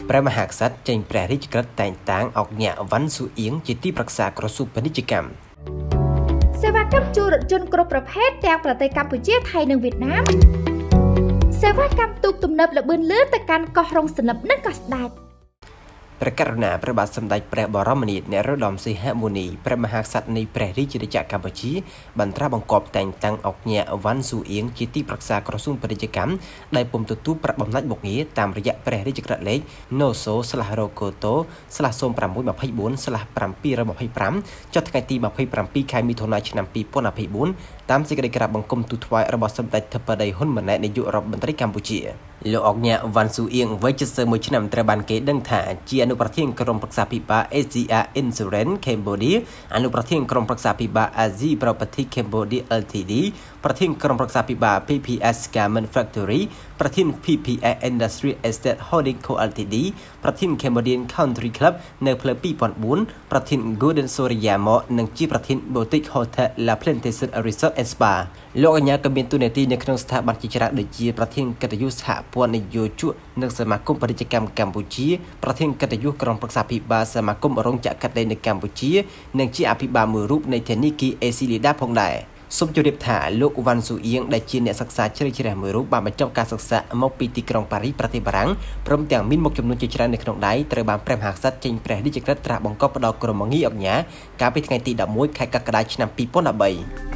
ព្រះមហាក្សត្រចេញព្រះរាជក្រឹត្យតែងតាំងអង្គញាវ៉ាន់ស៊ូអៀងជាទីប្រឹក្សាក្រសួងពាណិជ្ជកម្មសេវាកម្មជួលរថយន្តគ្រប់ប្រភេទទាំងប្រទេសកម្ពុជាថៃនិងវៀតណាមសេវាកម្មទូកទំនើបល្បឿនលឿនទៅកាន់កោះរ៉ុងសន្លឹមនិងកោះស្ដេចព្រះករុណាព្រះបាទសម្ដេចព្រះបរមនាថនរោត្តមសីហមុនីព្រះមហាក្សត្រនៃព្រះរាជាណាចក្រកម្ពុជាបានត្រាស់បង្គាប់តែងតាំងអង្គញាវ៉ាន់ស៊ូអៀងជាទីប្រឹក្សាក្រសួងពាណិជ្ជកម្មដែលពុំទទួលប្រាក់បំណាច់មកងារតាមរយៈព្រះរាជក្រឹត្យលេខ NOSO/ROKOTO/0611/725 ចុះថ្ងៃទី27ខែមិថុនាឆ្នាំ2024តាមសេចក្តីក្រាបបង្គំទូលថ្វាយរបស់សម្ដេចធិបតីហ៊ុនម៉ាណែតនាយករដ្ឋមន្ត្រីកម្ពុជាលោកអង្គញាវ៉ាន់ស៊ូអៀងវ័យ71ឆ្នាំត្រូវបានគេដឹងថាជាអនុប្រធានក្រុមប្រឹក្សាពិបាល ASEAN Insurance Cambodia អនុប្រធានក្រុមប្រឹក្សាពិបាល Asia Property Cambodia Ltd ប្រធានក្រុមប្រឹក្សាពិបាល PPS Garment Factory ប្រធាន PPS Industry Estate Holding Co Ltd ប្រធាន Cambodian Country Club នៅផ្លូវ2004ប្រធាន Golden Soriyama និងជាប្រធាន Boutique Hotel La Plantation Resort and Spa លោកអញ្ញាក៏មានតួនាទីនៅក្នុងស្ថាប័នជាច្រើនដូចជាប្រធានកិត្តិយសសហព័ន្ធនយោជកនិងសមាគមពាណិជ្ជកម្មកម្ពុជាប្រធានកិត្តិយសក្រុមប្រឹក្សាពិបាលសមាគមរោងចក្រកាត់ដេរនៅកម្ពុជានិងជាអភិបាលមួយរូបនៃធនាគារ Asilida ផងដែរសូមជម្រាបថាលោកវ៉ាន់ស៊ូអៀងដែលជាអ្នកសិក្សាជ្រៅជ្រះមួយរូបបានបញ្ចប់ការសិក្សាមកពីទីក្រុងប៉ារីសប្រទេសបារាំងព្រមទាំងមានមុខចំនួនជាច្រើននៅក្នុងដៃត្រូវបានព្រះមហាក្សត្រចេញព្រះរាជក្រឹត្យត្រាស់បង្គាប់ផ្ដល់ក្រុមងារអង្គញាកាលពីថ្ងៃទី11ខែកក្កដាឆ្នាំ2013